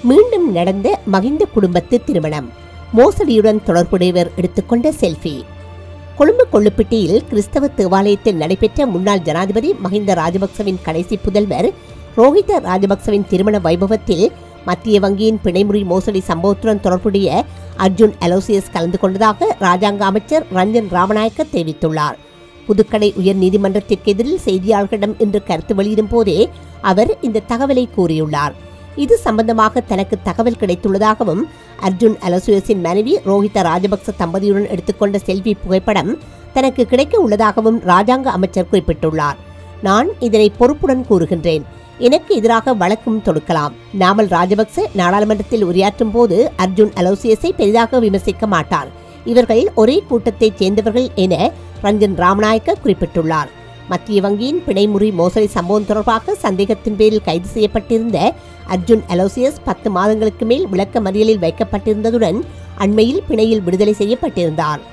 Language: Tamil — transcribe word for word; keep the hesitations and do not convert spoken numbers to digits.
மீண்டும் நடந்த மகிந்த குடும்பத்து திருமணம், மோசடியுடன் தொடர்புடையவர் எடுத்துக்கொண்ட செல்ஃபி. கொழும்பு கொள்ளுப்பிட்டியில் கிறிஸ்தவ தேவாலயத்தில் நடைபெற்ற முன்னாள் ஜனாதிபதி மஹிந்த ராஜபக்சவின் கடைசி புதல்வர் ரோஹித ராஜபக்சவின் திருமண வைபவத்தில் மத்திய வங்கியின் பிணைமுறி மோசடி சம்பவத்துடன் தொடர்புடைய அர்ஜுன் அலோசியஸ் கலந்து கொண்டதாக ராஜாங்க அமைச்சர் ரஞ்சன் ராமநாயக்க தெரிவித்துள்ளார். புதுக்கடை உயர் நீதிமன்றத்திற்கு எதிரில் செய்தியாளர்களிடம் இன்று கருத்து வெளியிடும் போதே அவர் இந்த தகவலை கூறியுள்ளார். இது சம்பந்தமாக தனக்கு தகவல் கிடைத்துள்ளதாகவும் அர்ஜுன் அலோசியஸின் மனைவி ரோஹித ராஜபக்ச தம்பதியுடன் எடுத்துக்கொண்ட செல்வி புகைப்படம் தனக்கு கிடைக்க உள்ளதாகவும் ராஜாங்க அமைச்சர் குறிப்பிட்டுள்ளார். நான் இதனை பொறுப்புடன் கூறுகின்றேன். எனக்கு எதிராக வழக்கும் தொடுக்கலாம். நாமல் ராஜபக்ச நாடாளுமன்றத்தில் உரையாற்றும் போது அர்ஜுன் அலோசியஸை பெரிதாக விமர்சிக்க மாட்டார். இவர்கள் ஒரே கூட்டத்தைச் சேர்ந்தவர்கள் என ரஞ்சன் ராமநாயக்க குறிப்பிட்டுள்ளார். மத்திய வங்கியின் பிணைமுறி மோசடி சம்பவம் தொடர்பாக சந்தேகத்தின் பேரில் கைது செய்யப்பட்டிருந்த அர்ஜுன் அலோசியஸ் பத்து மாதங்களுக்கு மேல் விளக்க மறியலில் வைக்கப்பட்டிருந்ததுடன் அண்மையில் பிணையில் விடுதலை செய்யப்பட்டிருந்தார்.